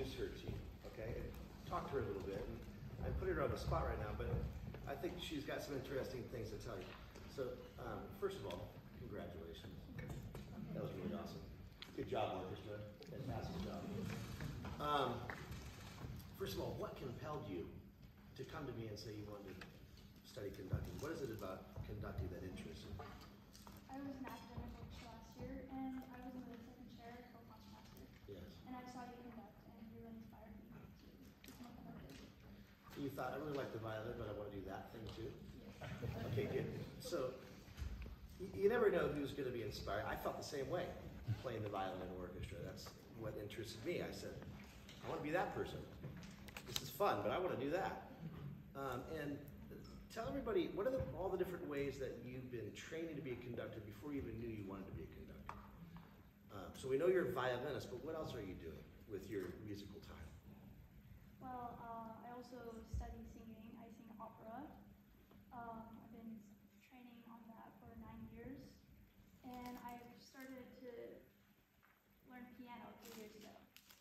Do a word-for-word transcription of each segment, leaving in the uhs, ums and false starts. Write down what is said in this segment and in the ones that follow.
introduce her to you, okay? And talk to her a little bit. And I put her on the spot right now, but I think she's got some interesting things to tell you. So, um, first of all, congratulations. That was really awesome. Good job, orchestra. Fantastic job. Um, first of all, what compelled you to come to me and say you wanted to study conducting? What is it about conducting that interests you? I was an academic coach last year, and I was in the second chair co-concertmaster. Yes. And I saw you conduct, and you really inspired me to become a conductor. You thought, I really like the violin, but I want to do that thing too? Yeah. Okay, good. So, you, you never know who's going to be inspired. I felt the same way, playing the violin in orchestra. That's what interested me. I said, I want to be that person. This is fun, but I want to do that. Um, and tell everybody, what are the, all the different ways that you've been training to be a conductor before you even knew you wanted to be a conductor? Um, so we know you're a violinist, but what else are you doing with your musical time? Well, uh, I also study singing. I sing opera. Um, I've been training on that for nine years. And I started to learn piano three years ago.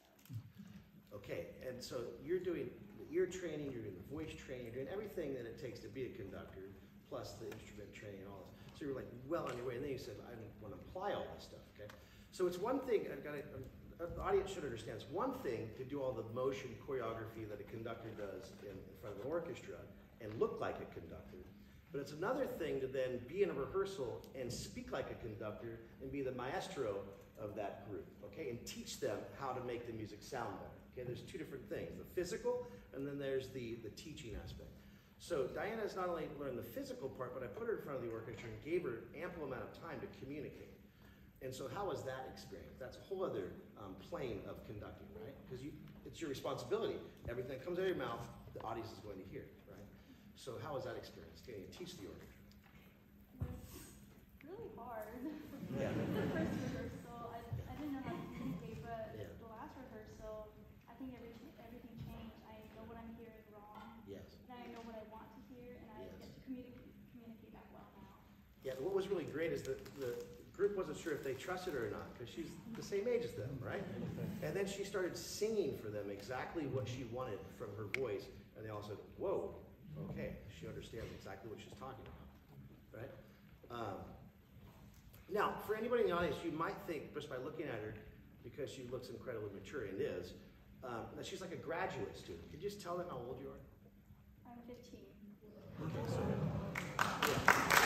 So. Okay, and so you're doing the ear training, you're doing the voice training, you're doing everything that it takes to be a conductor, plus the instrument training and all this. So you're like well on your way, and then you said, I want to apply all this stuff, okay? So it's one thing, I've got to, um, the audience should understand, it's one thing to do all the motion choreography that a conductor does in, in front of an orchestra and look like a conductor, but it's another thing to then be in a rehearsal and speak like a conductor and be the maestro of that group, okay? And teach them how to make the music sound better. Okay, there's two different things, the physical, and then there's the, the teaching aspect. So Diana has not only learned the physical part, but I put her in front of the orchestra and gave her ample amount of time to communicate. And so how was that experience? That's a whole other um, plane of conducting, right? Because you, it's your responsibility. Everything that comes out of your mouth, the audience is going to hear, right? So how was that experience, getting to teach the orchestra? It was really hard. Yeah. The first rehearsal, I, I didn't know how to communicate, but Yeah. the last rehearsal, I think everything, everything changed. I know what I'm hearing wrong. Yes. And I know what I want to hear, and I Yes. get to communicate, communicate that well now. Yeah, what was really great is that the group wasn't sure if they trusted her or not, because she's the same age as them, right? And then she started singing for them exactly what she wanted from her voice, and they all said, whoa, okay, she understands exactly what she's talking about, right? Um, now, for anybody in the audience, you might think, just by looking at her, because she looks incredibly mature and is, um, that she's like a graduate student. Could you just tell them how old you are? I'm fifteen. Okay, so, yeah.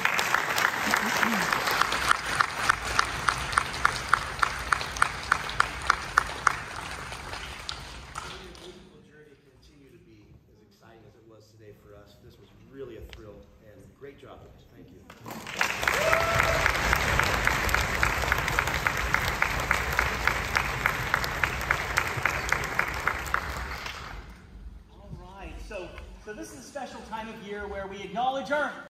Today for us. This was really a thrill, and great job, guys. Thank you. All right, so so this is a special time of year where we acknowledge our